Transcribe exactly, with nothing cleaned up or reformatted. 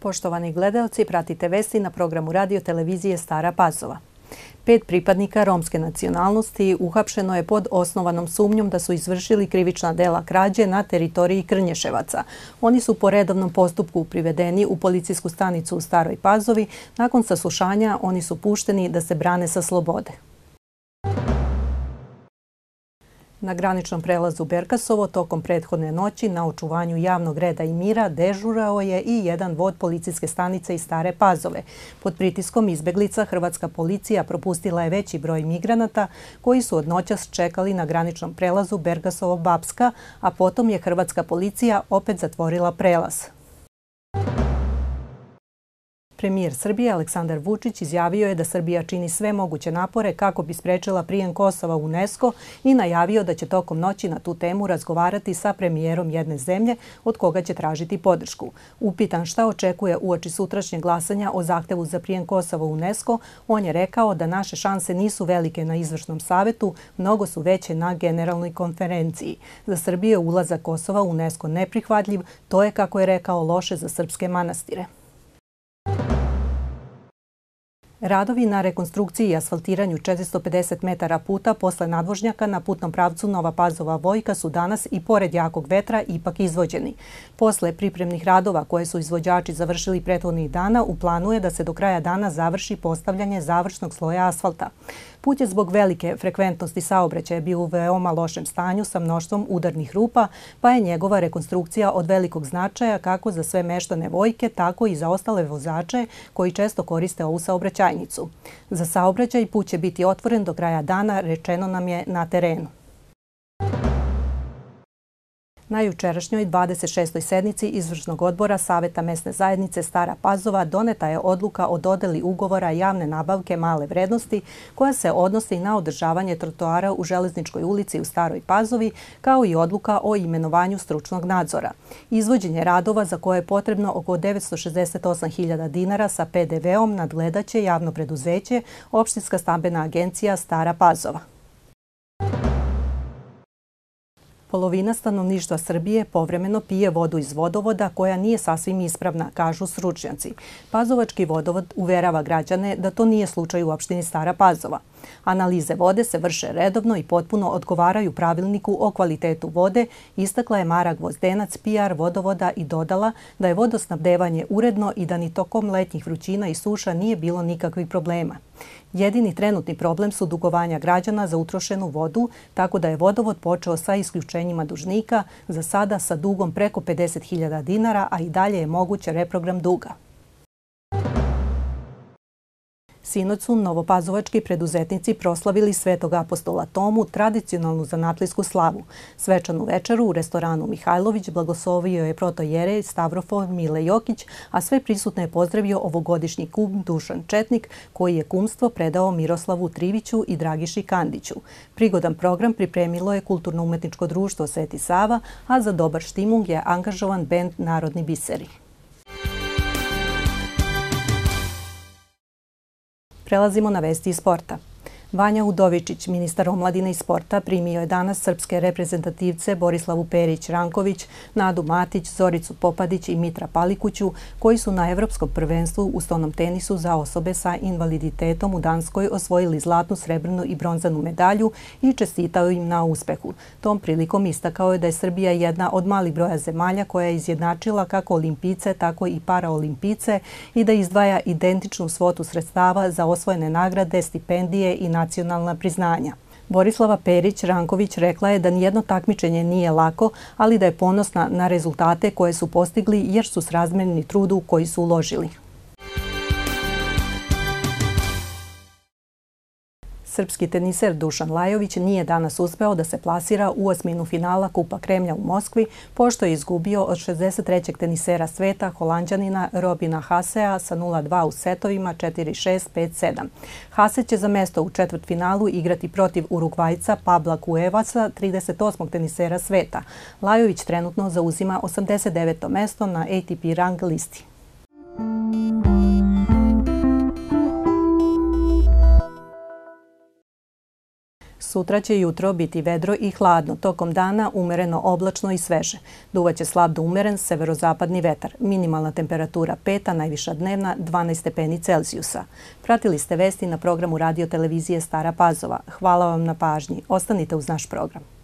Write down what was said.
Poštovani gledaoci, pratite vesti na programu radio televizije Stara Pazova. Pet pripadnika romske nacionalnosti uhapšeno je pod osnovanom sumnjom da su izvršili krivična dela krađe na teritoriji Krnješevaca. Oni su po redovnom postupku privedeni u policijsku stanicu u Staroj Pazovi. Nakon saslušanja oni su pušteni da se brane sa slobode. Na graničnom prelazu Berkasovo tokom prethodne noći na očuvanju javnog reda i mira dežurao je i jedan vod policijske stanice iz Stare Pazove. Pod pritiskom izbeglica hrvatska policija propustila je veći broj migranata koji su od noćas čekali na graničnom prelazu Berkasovo-Bapska, a potom je hrvatska policija opet zatvorila prelaz. Premijer Srbije Aleksandar Vučić izjavio je da Srbija čini sve moguće napore kako bi sprečila prijem Kosova u UNESCO i najavio da će tokom noći na tu temu razgovarati sa premijerom jedne zemlje od koga će tražiti podršku. Upitan šta očekuje uoči sutrašnjeg glasanja o zahtevu za prijem Kosova u UNESCO, on je rekao da naše šanse nisu velike na izvršnom savetu, mnogo su veće na generalnoj konferenciji. Za Srbiju je ulazak Kosova u UNESCO neprihvatljiv, to je, kako je rekao, loše za srpske manastire. Radovi na rekonstrukciji i asfaltiranju četiristo pedeset metara puta posle nadvožnjaka na putnom pravcu Nova Pazova-Vojka su danas i pored jakog vetra ipak izvođeni. Posle pripremnih radova koje su izvođači završili prethodnih dana, u planu je da se do kraja dana završi postavljanje završnog sloja asfalta. Put je zbog velike frekventnosti saobraćaja bio u veoma lošem stanju sa mnoštvom udarnih rupa, pa je njegova rekonstrukcija od velikog značaja kako za sve meštane Vojke, tako i za ostale vozače koji često koriste ovu saobraćajnicu. Za saobraćaj put će biti otvoren do kraja dana, rečeno nam je na terenu. Na jučerašnjoj dvadeset šestoj sednici Izvršnog odbora Saveta mesne zajednice Stara Pazova doneta je odluka o dodeli ugovora javne nabavke male vrednosti koja se odnosi na održavanje trotoara u Železničkoj ulici u Staroj Pazovi, kao i odluka o imenovanju stručnog nadzora. Izvođenje radova za koje je potrebno oko devetsto šezdeset osam hiljada dinara sa pe de veom nadgledaće javno preduzeće Opštinska stambena agencija Stara Pazova. Polovina stanovništva Srbije povremeno pije vodu iz vodovoda koja nije sasvim ispravna, kažu stručnjaci. Pazovački vodovod uverava građane da to nije slučaj u opštini Stara Pazova. Analize vode se vrše redovno i potpuno odgovaraju pravilniku o kvalitetu vode, istakla je Mara Gvozdenac, pi ar vodovoda, i dodala da je vodosnabdevanje uredno i da ni tokom letnjih vrućina i suša nije bilo nikakvih problema. Jedini trenutni problem su dugovanja građana za utrošenu vodu, tako da je vodovod počeo sa isključenjima dužnika, za sada sa dugom preko pedeset hiljada dinara, a i dalje je moguć reprogram duga. Sinoć su novopazovački preduzetnici proslavili Svetog apostola Tomu, tradicionalnu zanatlijsku slavu. Svečanu večeru u restoranu Mihajlović blagoslovio je protojerej Stavrofor Mile Jokić, a sve prisutne je pozdravio ovogodišnji kum Dušan Četnik, koji je kumstvo predao Miroslavu Triviću i Dragiši Kandiću. Prigodan program pripremilo je Kulturno-umetničko društvo Sveti Sava, a za dobar štimung je angažovan bend Narodni biseri. Prelazimo na vesti iz sporta. Vanja Udovičić, ministar omladine i sporta, primio je danas srpske reprezentativce Borislavu Perić-Ranković, Nadu Matić, Zoricu Popadić i Mitra Palikuću, koji su na Evropskom prvenstvu u stonom tenisu za osobe sa invaliditetom u Danskoj osvojili zlatnu, srebrnu i bronzanu medalju i čestitao im na uspehu. Tom prilikom istakao je da je Srbija jedna od malih broja zemalja koja je izjednačila kako olimpijice, tako i paraolimpijice i da izdvaja identičnu svotu sredstava za osvojene nagrade, stipendije i nacionalna priznanja. Borislava Perić-Ranković rekla je da nijedno takmičenje nije lako, ali da je ponosna na rezultate koje su postigli jer su srazmjerni trudu koji su uložili. Srpski teniser Dušan Lajović nije danas uspeo da se plasira u osminu finala Kupa Kremlja u Moskvi, pošto je izgubio od šezdeset trećeg tenisera sveta, Holanđanina Robina Hasea sa nula dva u setovima četiri šest, pet sedam. Hase će za mesto u četvrtfinalu igrati protiv Urugvajca Pabla Cuevasa, trideset osmog tenisera sveta. Lajović trenutno zauzima osamdeset deveto mesto na A T P rang listi. Sutra će jutro biti vedro i hladno, tokom dana umereno oblačno i sveže. Duvaće slab do umeren severozapadni vetar. Minimalna temperatura pet, a najviša dnevna dvanaest stepeni Celzijusa. Pratili ste vesti na programu radio televizije Stara Pazova. Hvala vam na pažnji. Ostanite uz naš program.